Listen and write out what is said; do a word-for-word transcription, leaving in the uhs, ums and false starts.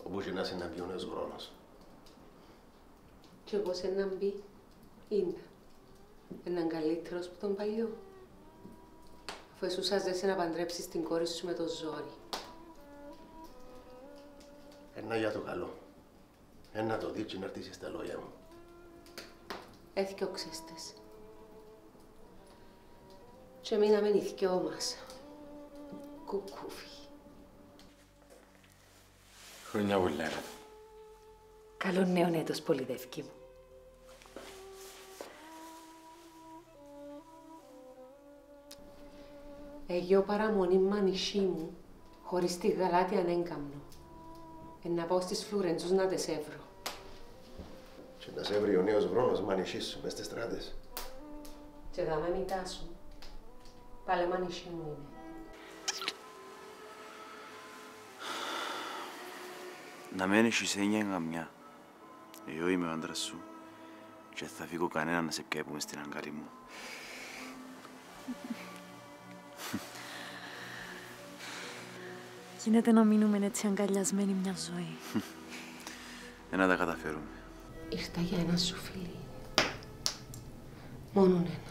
όπου και να σε να μπει ο νέος χρόνος. Και εγώ σε να μπει, είναι έναν καλύτερος που τον παλιό. Αφού εσούσαζεσαι να παντρέψεις την κόρη σου με το ζόρι. Ένα για το καλό. Ένα το δει και να έρθεις στα λόγια μου. Έθιωξες τες. Και μείναμε οι δυο μας. Κουκούφι. Χρόνια πολλά, ρε. Καλό νέο έτος, πολυδεύκη μου. Εγώ παραμονή μανισί μου, χωρίς τη γαλάτη ανέγκαμνο. Εν να πάω στις Φλουρεντζούς να τες έβρω. Και να σε έβρει ο νέος χρόνος μανισί σου μες στις στράτες. Και θα με μητάσουν. Πάλε μανισί μου είναι. Να μένεις είσαι έννοια καμιά. Εγώ είμαι ο άντρας σου και θα φύγω κανένα να σε πιέπουμε στην αγκαλή μου. Γίνεται να μείνουμε έτσι αγκαλιασμένοι μια ζωή. Ε, να τα καταφέρουμε. Ήρθα για ένα σου φίλι. Μόνον ένα.